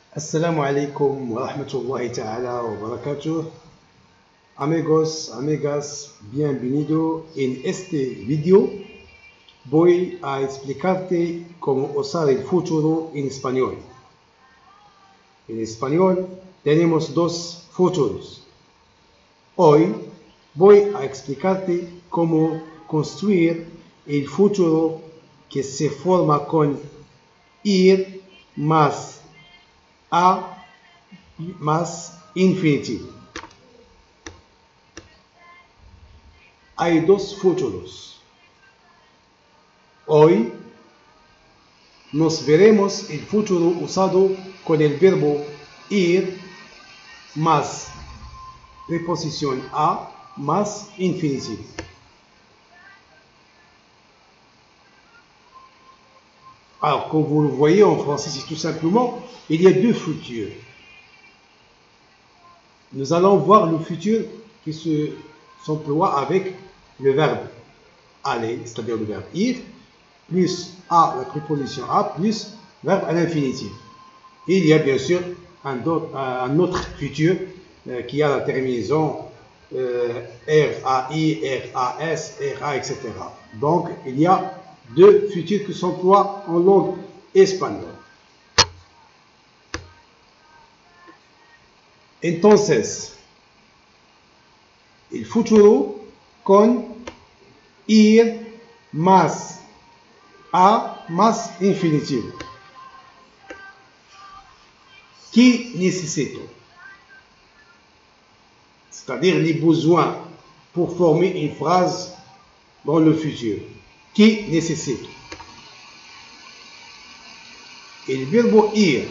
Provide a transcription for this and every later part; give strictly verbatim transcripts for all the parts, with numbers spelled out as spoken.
Assalamu alaikum wa rahmatullahi ta'ala wa barakatuh. Amigos, amigas, bienvenido. En este video voy a explicarte cómo usar el futuro en español. En español tenemos dos futuros. Hoy voy a explicarte cómo construir el futuro que se forma con ir más a más infinitivo. Hay dos futuros. Hoy nos veremos el futuro usado con el verbo ir más preposición a más infinitivo. Alors, comme vous le voyez en français, c'est tout simplement, il y a deux futurs. Nous allons voir le futur qui se s'emploie avec le verbe aller, c'est-à-dire le verbe ir, plus à la préposition à, plus verbe à l'infinitif. Il y a bien sûr un autre, un autre futur euh, qui a la terminaison euh, R A I, R A S, R A, et cetera. Donc, il y a deux futurs qui s'emploient en langue espagnole. Entonces, el futuro con ir más a más infinitivo. Qui nécessito? C'est-à-dire les besoins pour former une phrase dans le futur. Qui necesito. El verbo ir,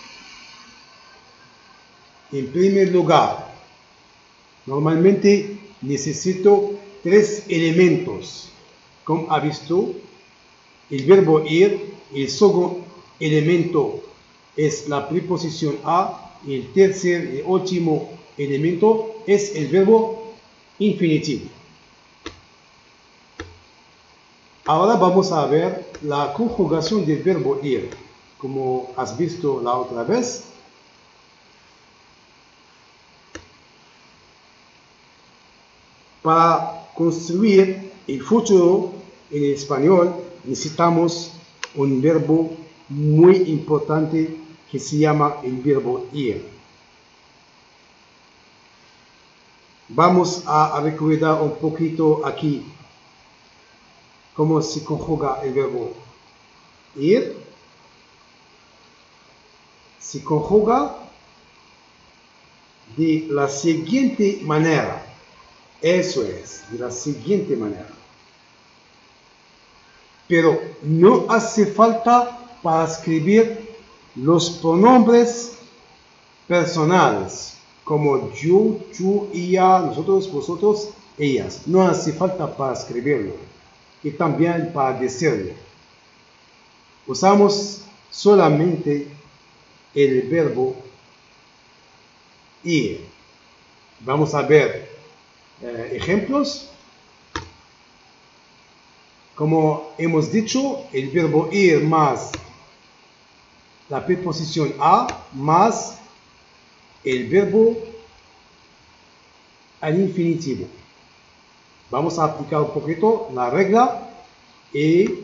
en primer lugar, normalmente necesito tres elementos. Como ha visto, el verbo ir, el segundo elemento es la preposición a, y el tercer y último elemento es el verbo infinitivo. Ahora vamos a ver la conjugación del verbo ir, como has visto la otra vez. Para construir el futuro en español necesitamos un verbo muy importante que se llama el verbo ir. Vamos a recordar un poquito aquí cómo se conjuga el verbo ir. Se conjuga de la siguiente manera. Eso es, de la siguiente manera. Pero no hace falta para escribir los pronombres personales, como yo, tú, ella, nosotros, vosotros, ellas. No hace falta para escribirlo. Y también para decirlo. Usamos solamente el verbo ir. Vamos a ver eh, ejemplos. Como hemos dicho, el verbo ir más la preposición a más el verbo al infinitivo. Vamos a aplicar un poquito la regla y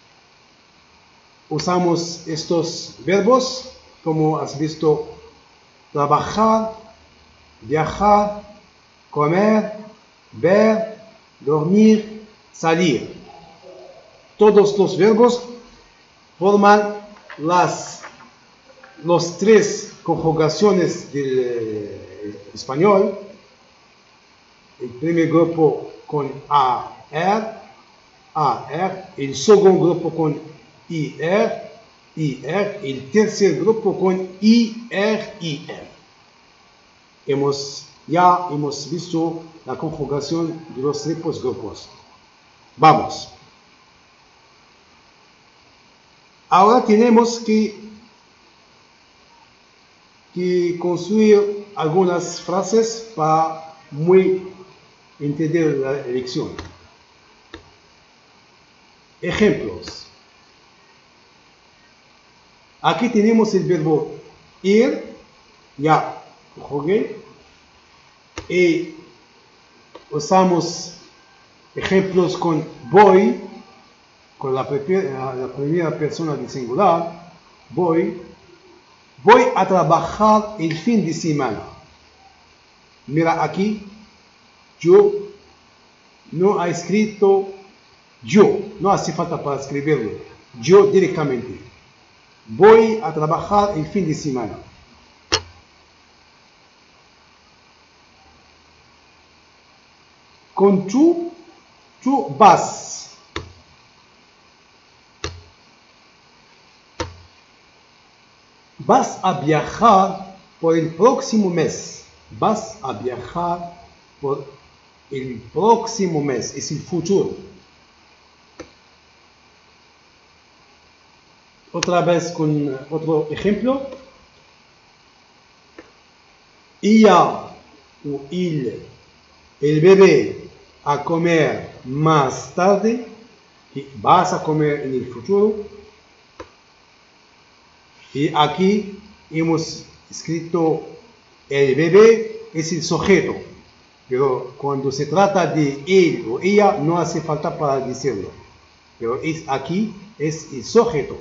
usamos estos verbos como has visto: trabajar, viajar, comer, ver, dormir, salir. Todos los verbos forman las los tres conjugaciones del eh, español. El primer grupo con A R, A R, el segundo grupo con I R, I R, el tercer grupo con I R, I R. Hemos, ya hemos visto la conjugación de los tres grupos. Vamos. Ahora tenemos que, que construir algunas frases para muy entender la lección. Ejemplos. Aquí tenemos el verbo ir, ya, jugué. Y usamos ejemplos con voy, con la, la primera persona del singular. Voy, voy a trabajar el fin de semana. Mira aquí, yo no ha escrito yo, no hace falta para escribirlo, yo directamente. Voy a trabajar el fin de semana. Con tú, tú vas. Vas a viajar por el próximo mes. Vas a viajar por el próximo mes. Es el futuro. Otra vez con otro ejemplo. Ella o il, el bebé, a comer más tarde. Y vas a comer en el futuro. Y aquí hemos escrito el bebé es el sujeto. Pero cuando se trata de él o ella no hace falta para decirlo. Pero es, aquí es el sujeto.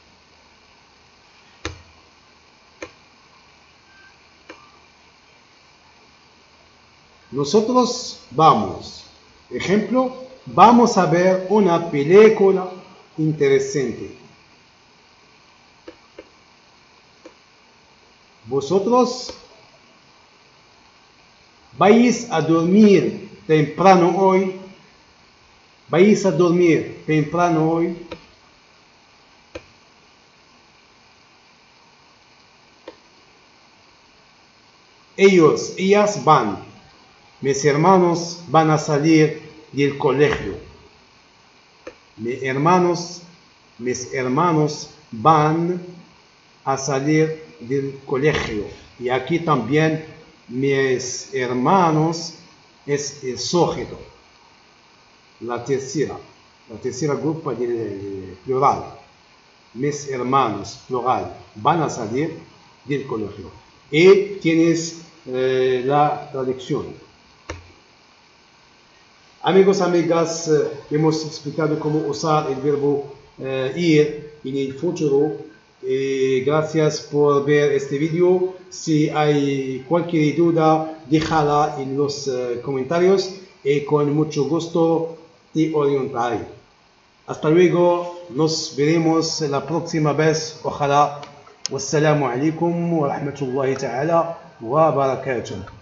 Nosotros vamos. Ejemplo, vamos a ver una película interesante. Vosotros vais a dormir temprano hoy. Vais a dormir temprano hoy. Ellos, ellas van. Mis hermanos van a salir del colegio. Mis hermanos, mis hermanos van a salir del colegio. Y aquí también mis hermanos es el sujeto. La tercera, la tercera grupo del plural. Mis hermanos, plural, van a salir del colegio. Y tienes eh, la traducción. Amigos, amigas, eh, hemos explicado cómo usar el verbo eh, ir en el futuro. Eh, gracias por ver este video. Si hay cualquier duda, déjala en los eh, comentarios y con mucho gusto te orientaré. Hasta luego, nos veremos la próxima vez. Ojalá. Wassalamu alaikum wa rahmatullahi ta'ala wa barakatuh.